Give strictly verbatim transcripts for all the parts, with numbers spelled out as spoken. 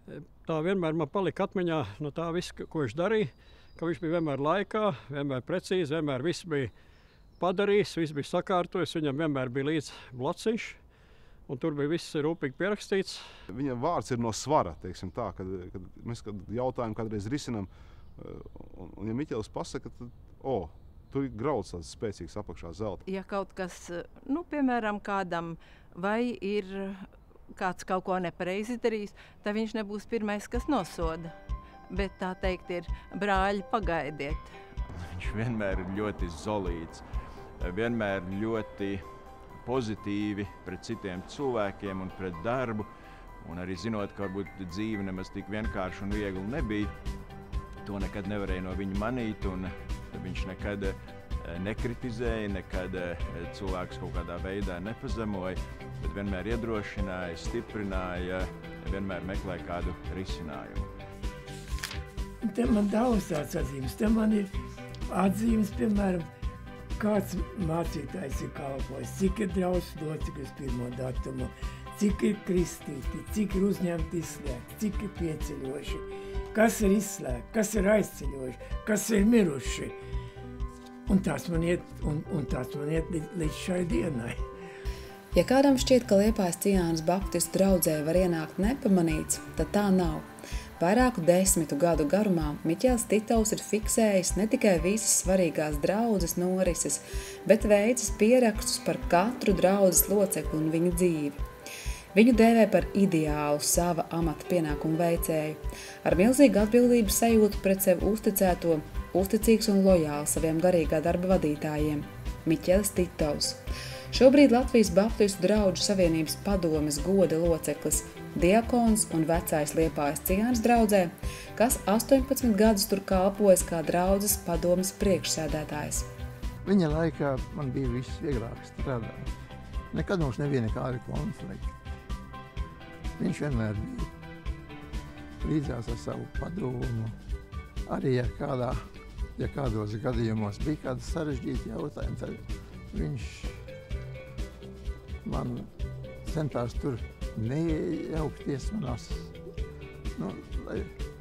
Tā vienmēr man palika atmiņā no tā visa, ko viņš darīja, ka viņš bija vienmēr laikā, vienmēr precīzi, vienmēr viss bija padarījis, viss bija sakārtojis, viņam vienmēr bija līdz blociņš, un tur bija viss rūpīgi pierakstīts. Viņa vārds ir no svara, teiksim tā, kad, kad mēs kad jautājumu kādreiz risinam, un, un ja Miķelis pasaka, tad, o, tur ir grauds tāds spēcīgs apakšā zelta. Ja kaut kas, nu, piemēram, kādam vai ir kāds kaut ko nepareizi darījis, tad viņš nebūs pirmais, kas nosoda. Bet tā teikt ir, brāļi, pagaidiet. Viņš vienmēr ir ļoti zolīts, vienmēr ļoti pozitīvi pret citiem cilvēkiem un pret darbu. Un arī zinot, ka varbūt dzīve nemaz tik vienkārši un viegli nebija, to nekad nevarēja no viņa manīt, un viņš nekad nekritizēja, nekad cilvēks kaut kādā veidā nepazemoja, bet vienmēr iedrošināja, stiprināja, vienmēr meklēja kādu risinājumu. Te man daudz tāds atzīmes. Te man ir atzīmes, piemēram, kāds mācītājs ir kalpojis, cik ir draudzes locekļus pirmo datumu, cik ir kristīti, cik ir uzņemti izslēgti, cik ir pieceļoši, kas ir izslēgti, kas ir aizceļoši, kas ir miruši. Un tās man iet, un, un tās man iet līdz, līdz šai dienai. Ja kādam šķiet, ka Liepājas Ciānas baptistu draudzē var ienākt nepamanīts, tad tā nav. Vairāku desmitu gadu garumā Miķelis Titovs ir fiksējis ne tikai visas svarīgās draudzes norises, bet veicis pierakstus par katru draudzes locekli un viņa dzīvi. Viņu dēvē par ideālu sava amata pienākumu veicēju, ar milzīgu atbildības sajūtu pret sevi uzticēto, uzticīgs un lojāls saviem garīgā darba vadītājiem – Miķelis Titovs. Šobrīd Latvijas Baptistu drauģu savienības padomes goda loceklis, diakons un vecais Liepājas Ciānas draudzē, kas astoņpadsmit gadus tur kalpojas kā draudzes padomes priekšsēdētājs. Viņa laikā man bija viss vieglāk strādāt. Nekad mums nebija nekādi konflikti. Viņš vienmēr bija līdzās ar savu padomu. Arī, ja, kādā, ja kādos gadījumos bija kāda sarežģīta jautājuma, tad viņš man centās tur neiejaukties manās, nu, lai,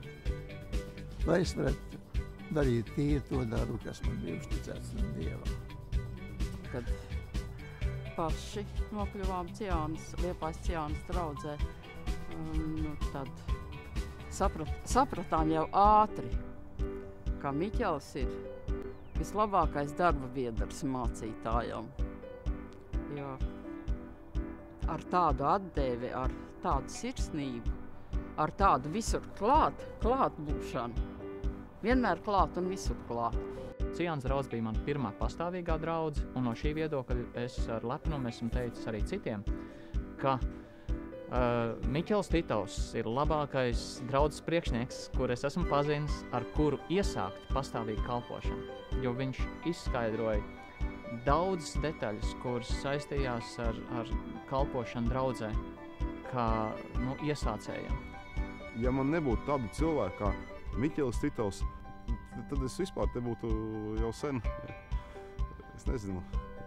lai es varētu darīt tīri to darbu, kas man bija uzticēts no Dieva. Kad paši nokļuvām Ciānas, Liepājas Ciānas draudzē, nu, tad saprat, sapratām jau ātri, ka Miķelis ir vislabākais darba biedrs mācītājam. Jo ar tādu atdevi, ar tādu sirsnību, ar tādu visur klāt, klāt būšanu, vienmēr klāt un visur klāt. Ciānas draudze bija mana pirmā pastāvīgā draudze, un no šī viedokļa es ar lepnumu esmu teicis arī citiem, ka uh, Miķelis Titovs ir labākais draudzes priekšnieks, kur es esmu pazinis, ar kuru iesākt pastāvīgu kalpošanu, jo viņš izskaidroja daudzas detaļas, kuras saistījās ar, ar kalpošanu draudzē, kā nu, iesācējiem. Ja man nebūtu tādu cilvēku kā Miķelis Titovs, tad es vispār te būtu jau sen, es nezinu,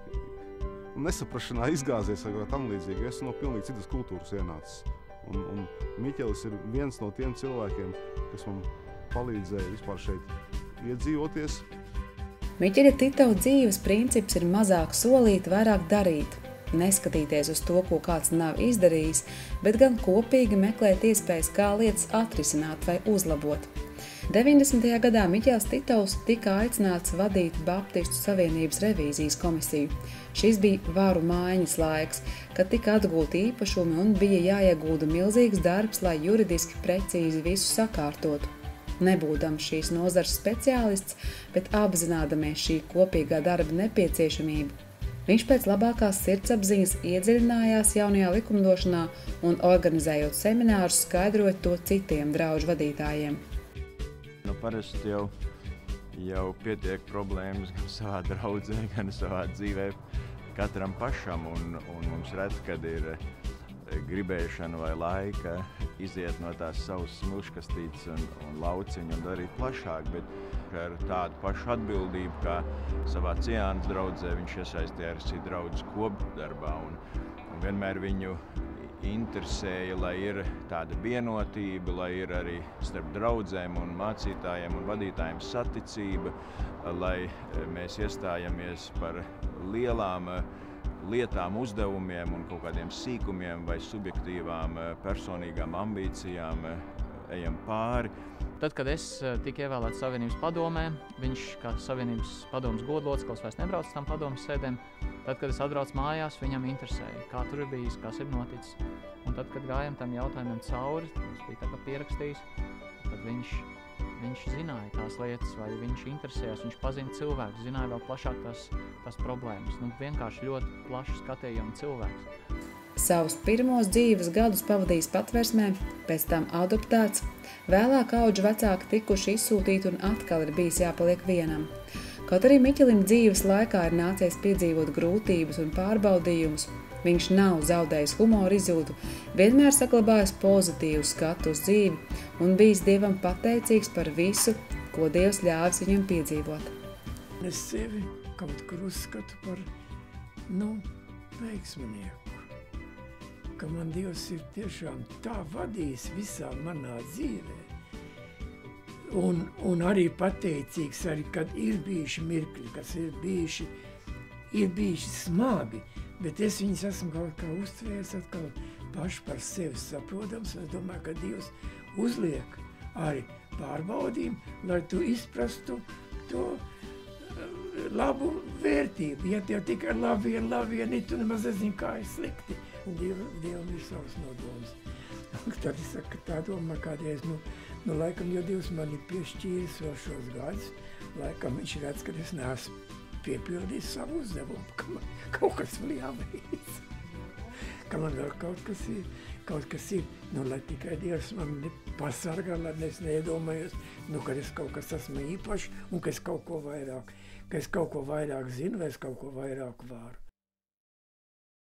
nesaprašanā izgāzies vai tam līdzīgi. Es no pilnīgi citas kultūras ienācis. Un, un Miķelis ir viens no tiem cilvēkiem, kas man palīdzēja vispār šeit iedzīvoties. Miķeļa Titova dzīves princips ir mazāk solīt, vairāk darīt. Neskatīties uz to, ko kāds nav izdarījis, bet gan kopīgi meklēt iespējas, kā lietas atrisināt vai uzlabot. deviņdesmitajā gadā Miķelis Titovs tika aicināts vadīt Baptistu Savienības revīzijas komisiju. Šis bija varu mājiņas laiks, kad tika atgūti īpašumi un bija jāiegūda milzīgs darbs, lai juridiski precīzi visu sakārtotu. Nebūdams šīs nozares speciālists, bet apzinādamies šī kopīgā darba nepieciešamību, viņš pēc labākās sirdsapziņas iedziļinājās jaunajā likumdošanā un organizējot seminārus skaidrot to citiem draužu vadītājiem. Nu, parasti jau, jau pietiek problēmas gan savā draudzē, gan savā dzīvē katram pašam, un, un mums redz, kad ir gribēšana vai laika iziet no tās savas smilškastītes un, un lauciņu un darīt plašāk, bet ar tādu pašu atbildību, kā savā Ciānas draudzē viņš iesaistīja arī draudzes kopdarbā un, un vienmēr viņu interesēja, lai ir tāda vienotība, lai ir arī starp draudzēm un mācītājiem un vadītājiem saticība, lai mēs iestājamies par lielām lietām, uzdevumiem un kaut kādiem sīkumiem vai subjektīvām personīgām ambīcijām ejam pāri. Tad, kad es tiku ievēlēts Savienības padomē, viņš kā Savienības padomes godloceklis vairs nebrauc uz tām padomes sēdēm. Tad, kad es atbraucu mājās, viņam interesēja, kā tur ir bijis, kas ir noticis. Un tad, kad gājām tam jautājumiem cauri, tas bija tā kā pierakstījis, tad viņš, viņš zināja tās lietas, vai viņš interesējās, viņš pazina cilvēkus, zināja vēl plašāk tās, tās problēmas. Nu, vienkārši ļoti plašu skatījumu cilvēks. Savus pirmos dzīves gadus pavadījis Patversmē, pēc tam adoptēts, vēlāk audžu vecāki tikuši izsūtīti un atkal ir bijis jāpaliek vienam. Kaut arī Miķelim dzīves laikā ir nācies piedzīvot grūtības un pārbaudījumus, viņš nav zaudējis humoru izjūtu, vienmēr saglabājis pozitīvu skatu uz dzīvi un bijis Dievam pateicīgs par visu, ko Dievs ļāvis viņam piedzīvot. Es sevi kaut kur uzskatu par, nu, veiksminieku. Ka man Dievs ir tiešām tā vadījis visā manā dzīvē. Un, un arī pateicīgs, arī, kad ir bijuši mirkļi, kas ir bijuši, ir bijuši smagi, bet es viņus esmu kaut kā uztvērs atkal paši par sevi saprotams. Es domāju, ka Dievs uzliek arī pārbaudījumu, lai tu izprastu to labu vērtību. Ja tev tikai labi vien, labi vien, tu nemaz nezini, kā ir slikti. Diev, Dievam ir savs nodoms. Tad es saku, tā domā kādreiz, nu, nu laikam, jo Dievs man ir piešķīris vēl šos gadus, laikam viņš redz, ka es neesmu piepildījis savu uzdevumu, ka man kaut kas vēl jāveic. Ka man vēl kaut kas ir, kaut kas ir, nu, lai tikai Dievs man pasargā, lai es neiedomājos, nu, ka es kaut kas esmu īpaši un ka es kaut ko vairāk, ka es kaut ko vairāk zinu, vai es kaut ko vairāk varu.